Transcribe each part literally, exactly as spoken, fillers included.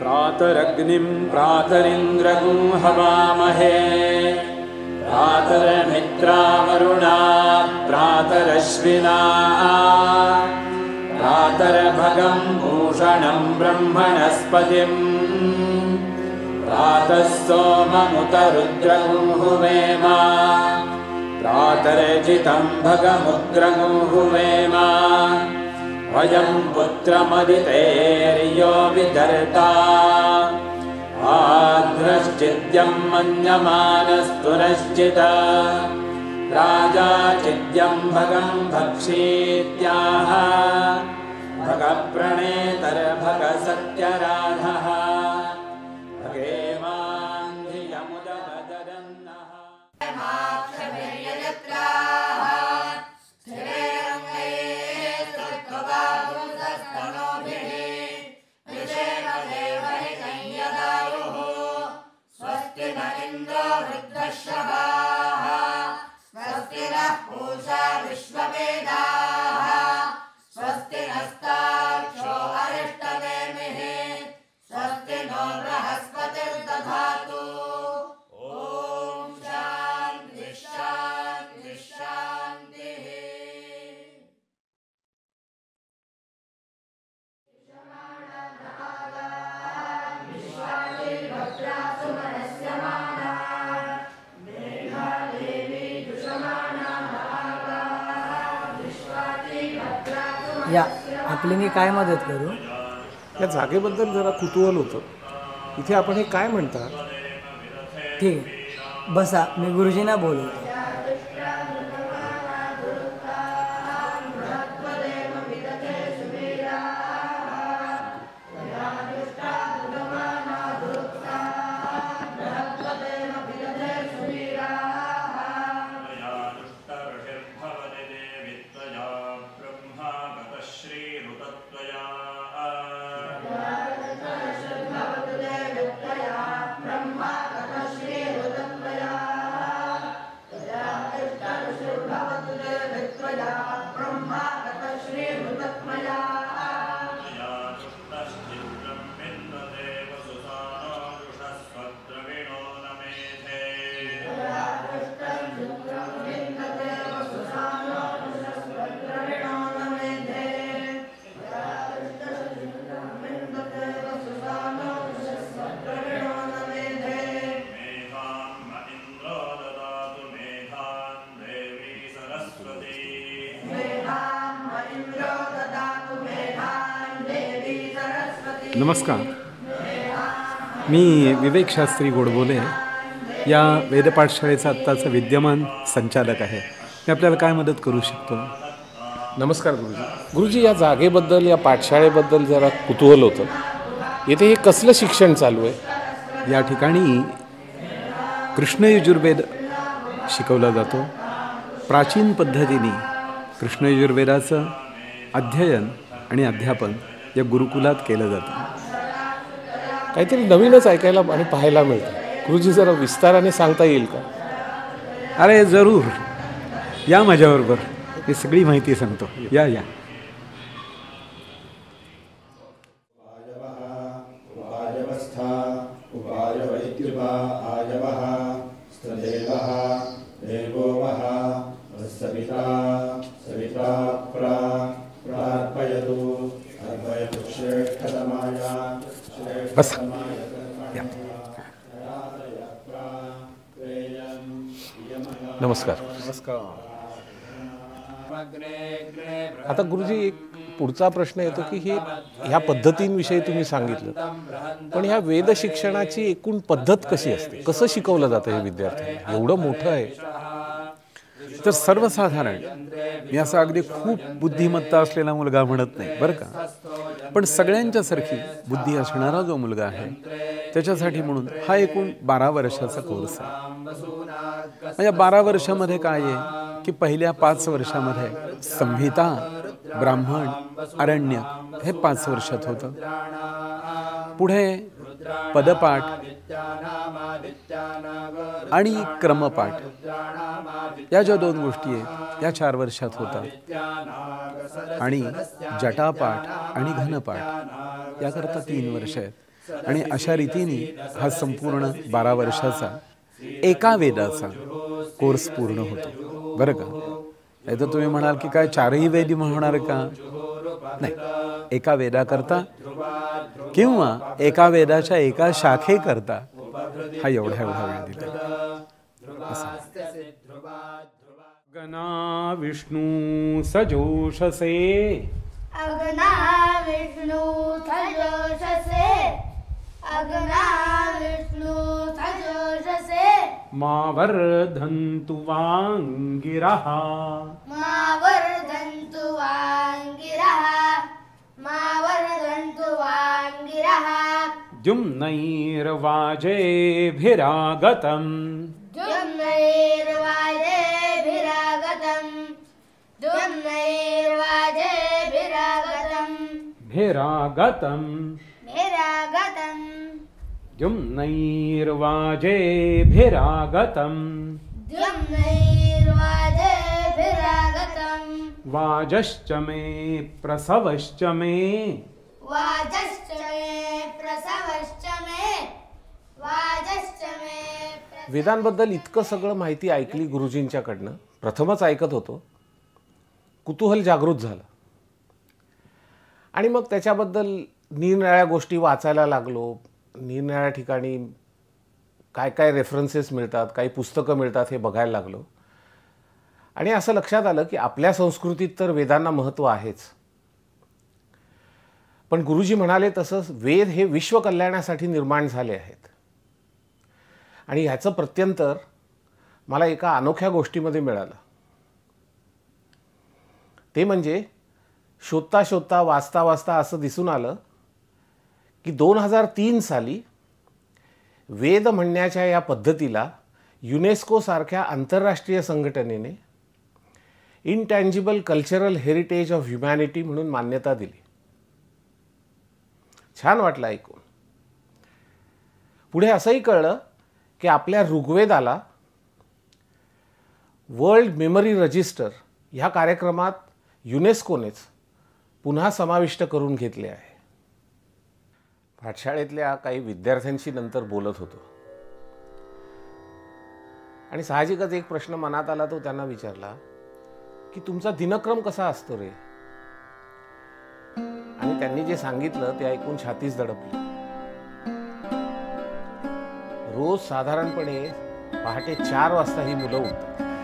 प्रातरग्निं प्रातरिन्द्रगुं हवामहे प्रातर्मित्रावरुणा प्रातरश्विना प्रातर्भगं भूषणं ब्रह्मणस्पतिं प्रातः सोममुतरुद्रगुं हुवेम प्रातर्जितं भगमुग्रगुं हुवेम वयं पुत्रमदितेर्यो विदर्ता आध्रश्चिद्यं मन्यमानस्तु नश्चित् राजा चिद्यं भगं भक्षीत्याह भगप्रणेतर्भगसत्यराधः भगेमान् धियमुदवदरन्नः स्वस्ति नः पूषा विश्ववेदाः स्वस्ति नस्तार्क्ष्यो अरिष्टनेमिः स्वस्ति नो बृहस्पतिर्दधातु ॐ शान्ति शान्ति शान्तिः। या आपली मी काय मदत करू? या जागेबद्दल जरा कुतूहल होतं. इथे आपण हे काय म्हणतात? ठीक आहे, बसा, मी गुरुजींना बोलवतो. नमस्कार, मी विवेक शास्त्री गोडबोले या वेदपाठशाळेचा आत्ताचा विद्यमान संचालक आहे. मी आपल्याला काय मदत करू शकतो? नमस्कार गुरुजी. गुरुजी, या जागेबद्दल, या पाठशाळेबद्दल जरा कुतूहल होतं. येथे हे कसलं शिक्षण चालू आहे? या ठिकाणी कृष्ण यजुर्वेद शिकवला जातो. प्राचीन पद्धतीने कृष्ण यजुर्वेदाचं अध्ययन आणि अध्यापन या गुरुकुलात केलं जातं. काहीतरी नवीनच ऐकायला आणि पाहायला मिळतं. गुरुजी, जरा विस्ताराने सांगता येईल का? अरे जरूर, या माझ्याबरोबर, ही सगळी माहिती सांगतो. या या बस. नमस्कार. नमस्कार. आता गुरुजी, एक पुढचा प्रश्न येतो की हे ह्या पद्धतींविषयी तुम्ही सांगितलं, पण ह्या वेद शिक्षणाची एकूण पद्धत कशी असते? कसं शिकवलं जातं हे विद्यार्थ्यांना? एवढं मोठं आहे तर सर्वसाधारण मी असं अगदी खूप बुद्धिमत्ता असलेला मुलगा म्हणत नाही बरं का, पण सगळ्यांच्यासारखी बुद्धी असणारा जो मुलगा आहे त्याच्यासाठी म्हणून हा एकूण बारा वर्षाचा कोर्स आहे. म्हणजे बारा वर्षामध्ये काय आहे की पहिल्या पाच वर्षामध्ये संहिता, ब्राह्मण, अरण्य हे पाच वर्षात होतं. पुढे पदपाठ आणि क्रमपाठ या ज्या दोन गोष्टी आहेत या चार वर्षात होतात. आणि जटापाठ आणि घनपाठ याकरता तीन वर्ष आहेत. आणि अशा रीतीने हा संपूर्ण बारा वर्षाचा एका वेदाचा कोर्स पूर्ण होतो बरं का. नाही तर तुम्ही म्हणाल की काय चारही वेदी होणार का? नाही, एका वेदाकरता किंवा एका वेदाच्या एका शाखेकरता हा एवढा एवढा वेळ दिला. गणा विष्णू सजोषसे अग्ना विष्णु सजोषसे अग्ना विष्णु सजोषसे मा वर्धन्तु वाङ्गिरः मा वर्धन्तु वाङ्गिरः मा वर्धन्तु वाङ्गिरः द्युम्नैर्वाजेभिरागतम् द्युम्नैर्वाजेभिरागतम् द्युम्नैर्वाजेभिरागतम् भिरागतम् भिरागतम् द्युम्नैर्वाजेभिरागतम् द्युम्नैर्वाजेभिरागतम् वाजश्च मे प्रसवश्च मे वाजश्च मे प्रसवश्च मे वाजश्च मे प्रसवश्च वेदांबद्दल इतकं सगळं माहिती ऐकली गुरुजींच्याकडनं. प्रथमच ऐकत होतो, कुतूहल जागृत झालं आणि मग त्याच्याबद्दल निरनिराळ्या गोष्टी वाचायला लागलो. निरनिराळ्या ठिकाणी काय काय रेफरन्सेस मिळतात, काही पुस्तकं मिळतात हे बघायला लागलो आणि असं लक्षात आलं की आपल्या संस्कृतीत तर वेदांना महत्त्व आहेच, पण गुरुजी म्हणाले तसंच वेद हे विश्वकल्याणासाठी निर्माण झाले आहेत. आणि ह्याचं प्रत्यंतर मला एका अनोख्या गोष्टीमध्ये मिळालं. ते म्हणजे शोधता शोधता वाचता वाचता असं दिसून आलं की दोन हजार तीन साली वेद म्हणण्याच्या या पद्धतीला युनेस्को सारख्या आंतरराष्ट्रीय संघटनेने intangible cultural heritage of humanity म्हणून मान्यता दिली. छान वाटलं ऐकून. पुढे असंही कळलं की आपल्या ऋग्वेदाला वर्ल्ड मेमरी रजिस्टर ह्या कार्यक्रमात युनेस्कोनेच पुन्हा समाविष्ट करून घेतले आहे. पाठशाळेतल्या काही विद्यार्थ्यांशी नंतर बोलत होतो आणि साहजिकच एक प्रश्न मनात आला, तो त्यांना विचारला की तुमचा दिनक्रम कसा असतो रे? आणि त्यांनी जे सांगितलं ते ऐकून छातीच दडपली. रोज साधारणपणे पहाटे चार वाजता ही मुलं उठतात.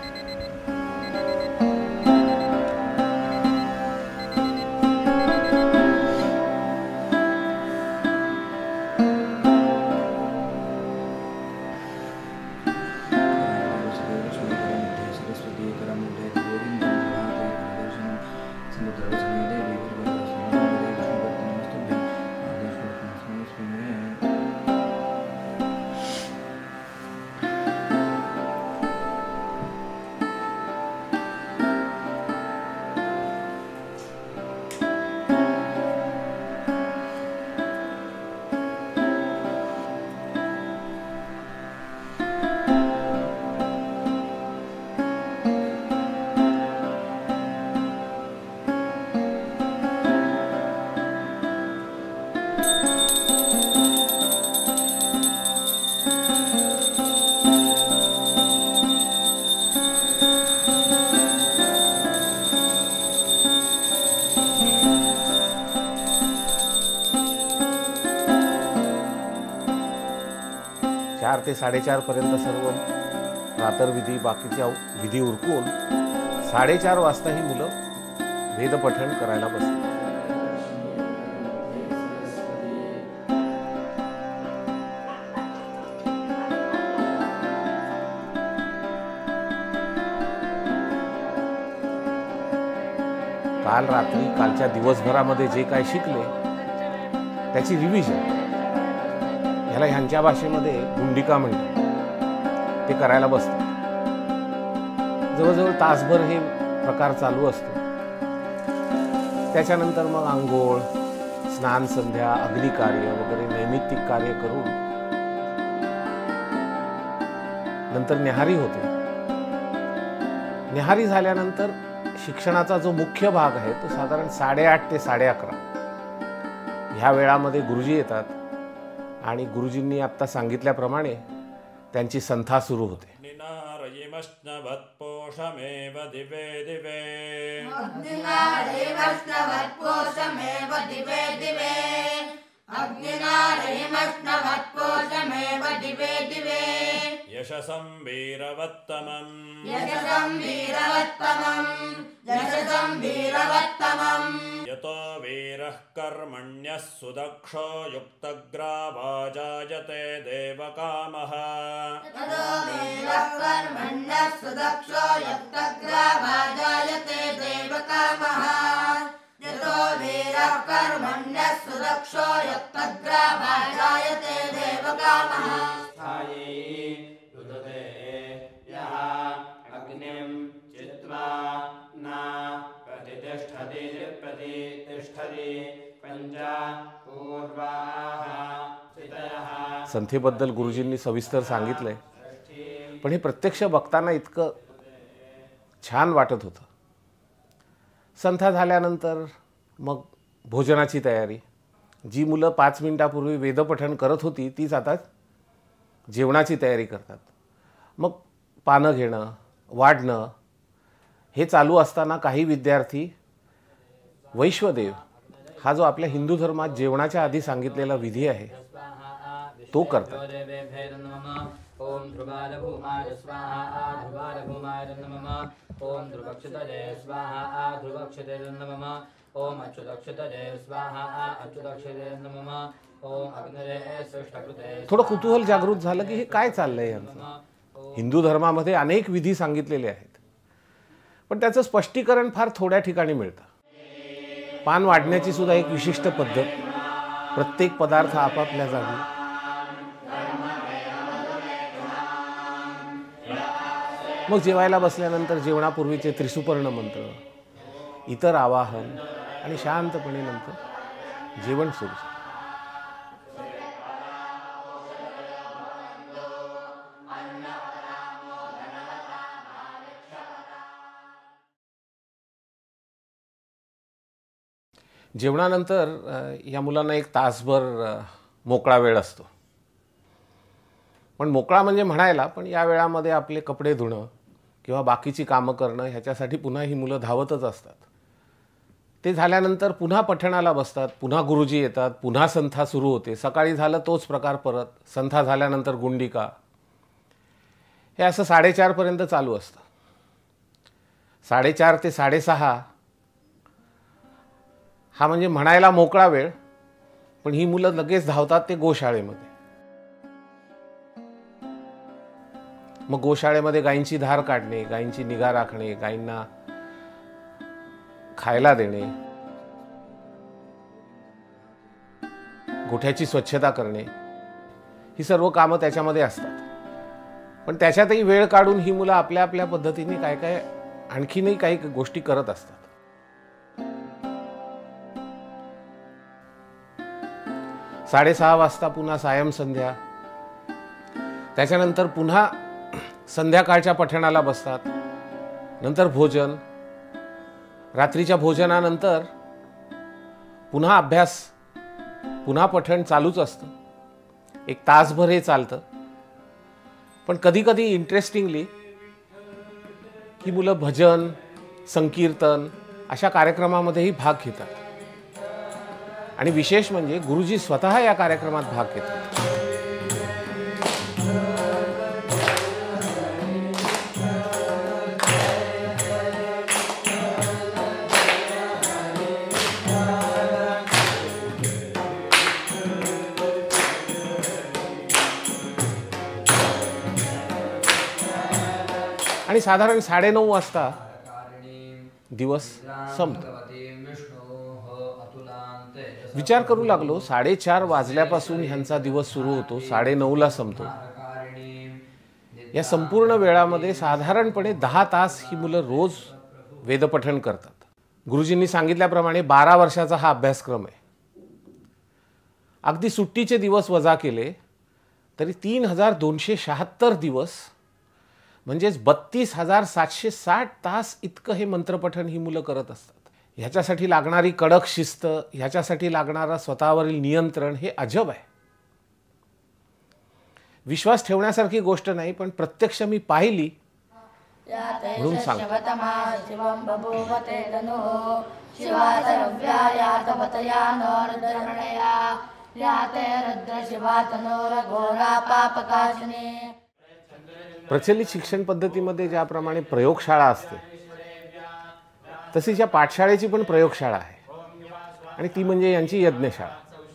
चार ते साडेचार पर्यंत सर्व प्रातर्विधी बाकीच्या विधी उरकून साडेचार वाजता ही मुलं वेदपठण करायला बसतात. काल रात्री कालच्या दिवसभरामध्ये जे काय शिकले त्याची रिव्हिजन, ह्याला ह्यांच्या भाषेमध्ये गुंडिका म्हणतात, ते करायला बसतात. जवळजवळ तासभर हे प्रकार चालू असतो. त्याच्यानंतर मग आंघोळ, स्नान, संध्या, अग्निकार्य वगैरे नैमित्तिक कार्य करून नंतर न्याहारी होते. न्याहारी झाल्यानंतर शिक्षणाचा जो मुख्य भाग आहे तो साधारण साडेआठ ते साडे अकरा ह्या वेळामध्ये गुरुजी येतात आणि गुरुजींनी आत्ता सांगितल्याप्रमाणे त्यांची संथा सुरू होते. निनारयिमश्नवत्पोषमेव दिवे दिवे अग्निनारयिमश्नवत्पोषमेव दिवे दिवे अग्निनारयिमश्नवत्पोषमेव दिवे दिवे यशसं वीरवत्तमम् यशसं वीरवत्तमम् यशसं वीरवत्तमम् यतो वीरः कर्मण्यः सुदक्षो युक्तग्रावाजायते देवकामः ततो वीरः कर्मण्यः सुदक्षो युक्तग्रावाजायते देवकामः यतो वीरः कर्मण्यः सुदक्षो युक्तग्रावाजायते देवकामः अग्निं चित्वा न प्रतिष्ठति प्रतिष्ठति पंचा पूर्वाः चितयः. संथेबद्दल गुरुजींनी सविस्तर सांगितलंय, पण हे प्रत्यक्ष बघताना इतकं छान वाटत होतं. संथा झाल्यानंतर मग भोजनाची तयारी. जी मुलं पाच मिनिटापूर्वी वेदपठण करत होती तीच आता जेवणाची तयारी करतात. मग पानं घेणं, वाढणं हे चालू असताना काही विद्यार्थी वैश्वदेव हा जो आपल्या हिंदू धर्मात जेवणाच्या आधी सांगितलेला विधी आहे तो करतात. ओम ध्रुवाय भूमाय स्वाहा ध्रुवाय भूमाय नमः. ओम ध्रुवक्षतये स्वाहा ध्रुवक्षतये नमः. ओम अच्युतक्षतये स्वाहा अच्युतक्षतये नमः. ओम अग्नये सृष्टकृते. थोडं कुतूहल जागृत झालं की हे काय चाललंय यांचं. हिंदू धर्मामध्ये अनेक विधी सांगितलेले आहेत, पण त्याचं स्पष्टीकरण फार थोड्या ठिकाणी मिळतं. पान वाढण्याची सुद्धा एक विशिष्ट पद्धत, प्रत्येक पदार्थ आपापल्या जागी. मग जेवायला बसल्यानंतर जेवणापूर्वीचे त्रिसुपर्ण मंत्र, इतर आवाहन आणि शांतपणे नंतर जेवण सुरू झालं. जेवणानंतर या मुलांना एक तासभर मोकळा वेळ असतो. पण मोकळा म्हणजे म्हणायला, पण या वेळामध्ये आपले कपडे धुणं किंवा बाकीची कामं करणं ह्याच्यासाठी पुन्हा ही मुलं धावतच असतात. ते झाल्यानंतर पुन्हा पठणाला बसतात, पुन्हा गुरुजी येतात, पुन्हा संथा सुरू होते. सकाळी झालं तोच प्रकार परत. संथा झाल्यानंतर गुंडिका. हे असं साडेचारपर्यंत चालू असतं. साडेचार ते साडेसहा हा म्हणजे म्हणायला मोकळा वेळ, पण ही मुलं लगेच धावतात ते गोशाळेमध्ये. मग गोशाळेमध्ये गायींची धार काढणे, गायींची निगा राखणे, गायींना खायला देणे, गोठ्याची स्वच्छता करणे, ही सर्व कामं त्याच्यामध्ये असतात. पण त्याच्यातही वेळ काढून ही मुलं आपल्या आपल्या पद्धतीने काय काय आणखीनही काही गोष्टी करत असतात. साडेसहा वाजता पुन्हा सायं संध्या, त्याच्यानंतर पुन्हा संध्याकाळच्या पठणाला बसतात. नंतर भोजन, रात्रीच्या भोजनानंतर पुन्हा अभ्यास, पुन्हा पठण चालूच असतं. एक तासभर हे चालतं. पण कधी कधी इंटरेस्टिंगली ही मुलं भजन, संकीर्तन अशा कार्यक्रमामध्येही भाग घेतात. आणि विशेष म्हणजे गुरुजी स्वतः या कार्यक्रमात भाग घेतात. आणि साधारण साडेनऊ वाजता दिवस संपतो. विचार करू लागलो, साडेचार वाजल्यापासून ह्यांचा दिवस सुरू होतो, साडेनऊला संपतो. या संपूर्ण वेळामध्ये साधारणपणे दहा तास ही मुलं रोज वेदपठण करतात. गुरुजींनी सांगितल्याप्रमाणे बारा वर्षाचा हा अभ्यासक्रम आहे. अगदी सुट्टीचे दिवस वजा केले तरी तीन हजार दोनशे शहात्तर दिवस म्हणजेच बत्तीस हजार सातशे साठ तास इतकं हे मंत्रपठण ही मुलं करत असतात. ह्याच्यासाठी लागणारी कडक शिस्त, ह्याच्यासाठी लागणारा स्वतःवरील नियंत्रण हे अजब आहे. विश्वास ठेवण्यासारखी गोष्ट नाही, पण प्रत्यक्ष मी पाहिली म्हणून सांग. शिवं बभूवते तनुः शिवातरव्या यातपतया नोर्धर्मणया याते रुद्र शिवा तनोरघोरा पापकाशिनी. प्रचलित शिक्षण पद्धतीमध्ये ज्याप्रमाणे प्रयोगशाळा असते तशीच या पाठशाळेची पण प्रयोगशाळा आहे आणि ती म्हणजे यांची यज्ञशाळा.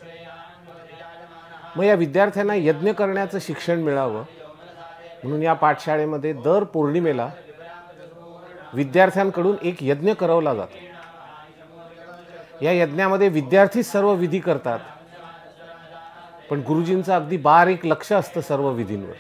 मग या विद्यार्थ्यांना यज्ञ करण्याचं शिक्षण मिळावं म्हणून या पाठशाळेमध्ये दर पौर्णिमेला विद्यार्थ्यांकडून एक यज्ञ करवला जातो. या यज्ञामध्ये विद्यार्थी सर्व विधी करतात, पण गुरुजींचं अगदी बारीक लक्ष असतं सर्व विधींवर.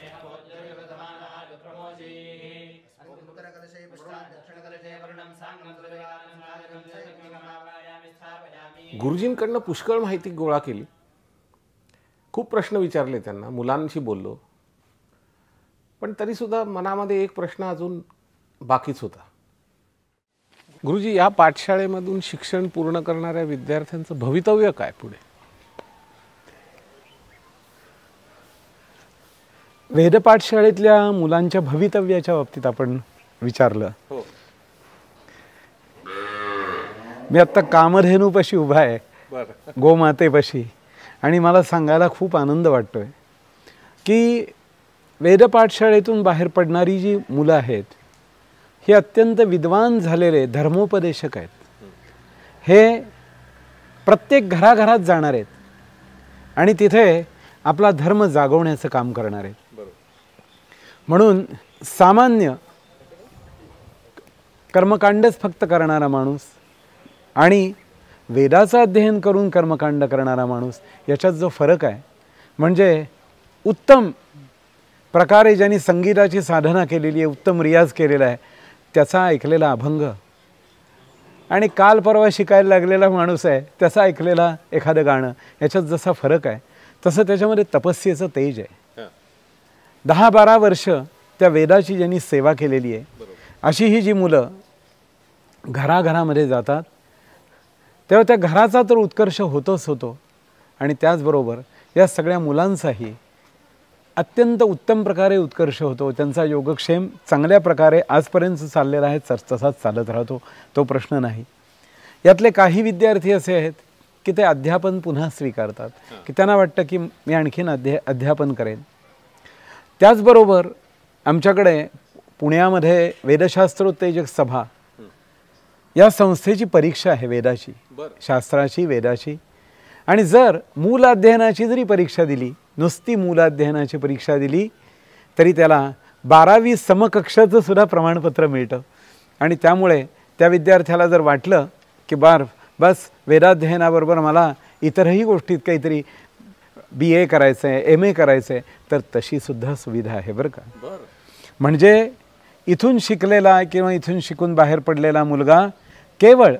गुरुजींकडनं पुष्कळ माहिती गोळा केली, खूप प्रश्न विचारले त्यांना, मुलांशी बोललो, पण तरीसुद्धा मनामध्ये एक प्रश्न अजून बाकीच होता. गुरुजी, या पाठशाळेमधून शिक्षण पूर्ण करणाऱ्या विद्यार्थ्यांचं भवितव्य काय पुढे? वेद पाठशाळेतल्या मुलांच्या भवितव्याच्या बाबतीत आपण विचारलं. हो. मी आत्ता कामधेनूपाशी उभा आहे, गोमातेपाशी, आणि मला सांगायला खूप आनंद वाटतोय की वेद पाठशाळेतून बाहेर पडणारी जी मुलं आहेत ही अत्यंत विद्वान झालेले धर्मोपदेशक आहेत. हे प्रत्येक घराघरात जाणार आहेत आणि तिथे आपला धर्म जागवण्याचं काम करणार आहेत. म्हणून सामान्य कर्मकांडच फक्त करणारा माणूस आणि वेदाचं अध्ययन करून कर्मकांड करणारा माणूस याच्यात जो फरक आहे, म्हणजे उत्तम प्रकारे ज्यांनी संगीताची साधना केलेली आहे, उत्तम रियाज केलेला आहे, त्याचा ऐकलेला अभंग आणि काल परवा शिकायला लागलेला माणूस आहे त्याचा ऐकलेला एखादं गाणं, याच्यात जसा फरक आहे तसं त्याच्यामध्ये तपस्येचं तेज आहे. दहा बारा वर्ष त्या वेदाची ज्यांनी सेवा केलेली आहे अशी ही जी मुलं घराघरामध्ये जातात तेव्हा त्या घराचा तर उत्कर्ष होतोच होतो आणि त्याचबरोबर या सगळ्या मुलांचाही अत्यंत उत्तम प्रकारे उत्कर्ष होतो. त्यांचा योगक्षेम चांगल्या प्रकारे आजपर्यंत चाललेला आहे, तसाच चालत राहतो, तो प्रश्न नाही. यातले काही विद्यार्थी असे आहेत की ते अध्यापन पुन्हा स्वीकारतात, की त्यांना वाटतं की मी आणखीन अध्या अध्यापन करेन. त्याचबरोबर आमच्याकडे पुण्यामध्ये वेदशास्त्रोत्तेजक सभा या संस्थेची परीक्षा आहे वेदाची, शास्त्राची, वेदाची. आणि जर मूल अध्ययनाची जरी परीक्षा दिली, नुसती मूल अध्ययनाची परीक्षा दिली तरी त्याला बारावी समकक्षाचं सुद्धा प्रमाणपत्र मिळतं. आणि त्यामुळे त्या विद्यार्थ्याला जर वाटलं की बार बस वेदाध्ययनाबरोबर मला इतरही गोष्टीत काहीतरी बी ए करायचं आहे, एम ए करायचं आहे, तर तशीसुद्धा सुविधा आहे बरं का. म्हणजे इथून शिकलेला किंवा इथून शिकून बाहेर पडलेला मुलगा केवळ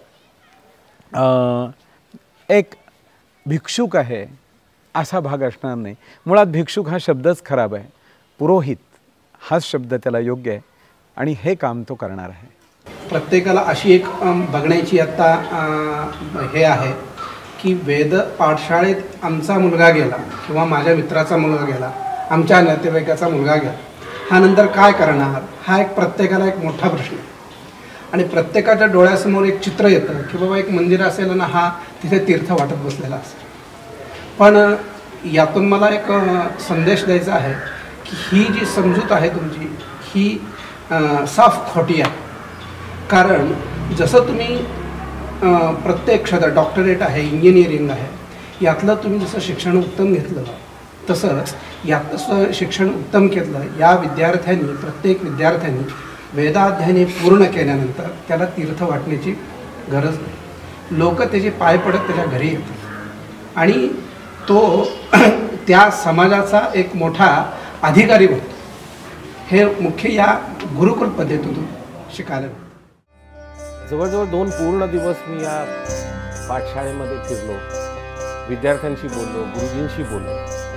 एक भिक्षुक आहे असा भाग असणार नाही. मुळात भिक्षुक हा शब्दच खराब आहे, पुरोहित हाच शब्द त्याला योग्य आहे आणि हे काम तो करणार आहे. प्रत्येकाला अशी एक बघण्याची आत्ता हे आहे की वेद पाठशाळेत आमचा मुलगा गेला किंवा माझ्या मित्राचा मुलगा गेला, आमच्या नातेवाईकाचा मुलगा गेला, हा नंतर काय करणार, हा एक प्रत्येकाला एक मोठा प्रश्न आहे. आणि प्रत्येकाच्या डोळ्यासमोर एक चित्र येतं की बाबा एक मंदिर असेल ना, हा तिथे तीर्थ वाटत बसलेला असेल. पण यातून मला एक संदेश द्यायचा आहे की ही जी समजूत आहे तुमची ही साफ खोटी आहे. कारण जसं तुम्ही प्रत्येक क्षेत्र डॉक्टरेट आहे, इंजिनिअरिंग आहे, यातलं तुम्ही जसं शिक्षण उत्तम घेतलं तसं यातलं शिक्षण उत्तम घेतलं. या विद्यार्थ्यांनी, प्रत्येक विद्यार्थ्यांनी वेदाध्ययन पूर्ण केल्यानंतर त्याला तीर्थ वाटण्याची गरज नाही. लोक त्याचे पाय पडत त्याच्या घरी येतात आणि तो त्या समाजाचा एक मोठा अधिकारी होतो. हे मुख्य या गुरुकुल पद्धतीतून शिकायला मिळतं. जवळजवळ दोन पूर्ण दिवस मी या पाठशाळेमध्ये फिरलो, विद्यार्थ्यांशी बोललो, गुरुजींशी बोललो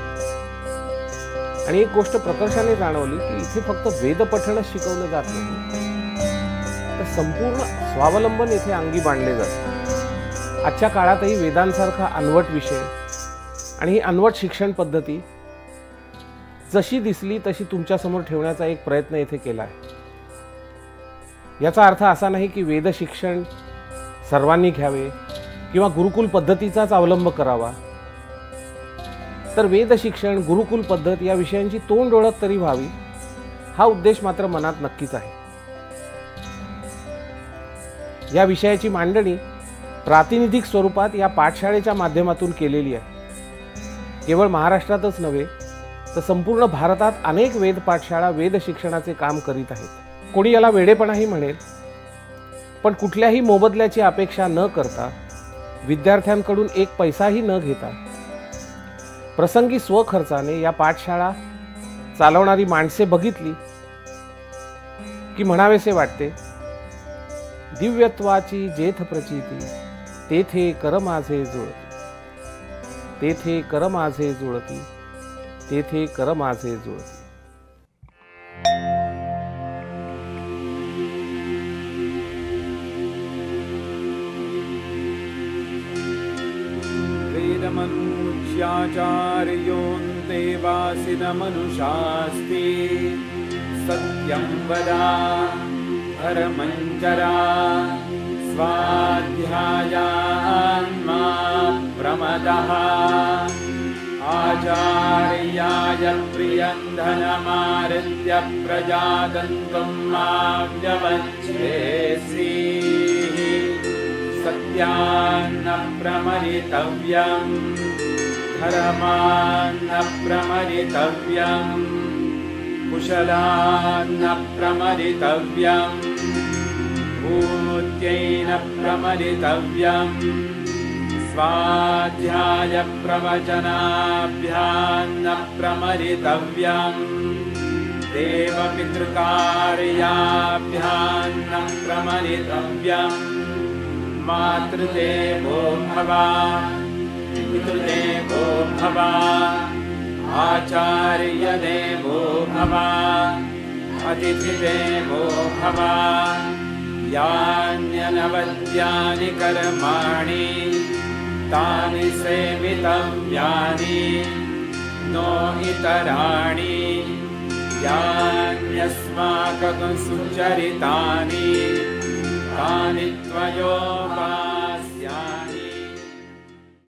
आणि एक गोष्ट प्रकर्षाने जाणवली की इथे फक्त वेदपठणच शिकवलं जात नाही, तर संपूर्ण स्वावलंबन इथे अंगी बांधले जाते. आजच्या काळातही वेदांसारखा अनवट विषय आणि ही अनवट शिक्षण पद्धती जशी दिसली तशी तुमच्यासमोर ठेवण्याचा एक प्रयत्न येथे केला आहे. याचा अर्थ असा नाही की वेद शिक्षण सर्वांनी घ्यावे किंवा गुरुकुल पद्धतीचाच अवलंब करावा. तर वेद शिक्षण, गुरुकुल पद्धत या विषयांची तोंड ओळख तरी व्हावी, हा उद्देश मात्र मनात नक्कीच आहे. या विषयाची मांडणी प्रातिनिधिक स्वरूपात या पाठशाळेच्या माध्यमातून केलेली आहे. केवळ महाराष्ट्रातच नव्हे तर संपूर्ण भारतात अनेक वेद पाठशाळा वेद शिक्षणाचे काम करीत आहेत. कोणी याला वेडेपणाही म्हणेल, पण कुठल्याही मोबदल्याची अपेक्षा न करता, विद्यार्थ्यांकडून एक पैसाही न घेता, प्रसंगी स्वखर्चाने या पाठशाळा चालवणारी माणसे बघितली की म्हणावेसे वाटते, दिव्यत्वाची जेथ प्रचिती, तेथे कर माझे जुळती, तेथे कर माझे जुळती, तेथे कर माझे जुळती. वेदमनुष्याचार्योन् देवासिनमनुषास्ति सत्यं वदा धर्मञ्चरा स्वाध्यायान्मा प्रमदः आचार्याय प्रियं धनमारित्य प्रजातन्तुं मा व्यवच्छेसि सत्यान्न प्रमरितव्यं धर्मान्न प्रमरितव्यं कुशलान्न प्रमरितव्यं भूत्यैन प्रमरितव्यं स्वाध्याय प्रवचनाभ्यान्न प्रमरितव्यं देवपितृकार्याभ्यान्न प्रमरितव्यं मातृदेवो भव पितृदेवो भव आचार्यदेवो भव अतिथिदेवो भव यान्यनवद्यानि कर्माणि तानि सेवितव्यानि नो इतराणि यान्यस्माकं सुचरितानि तानि त्वयोपा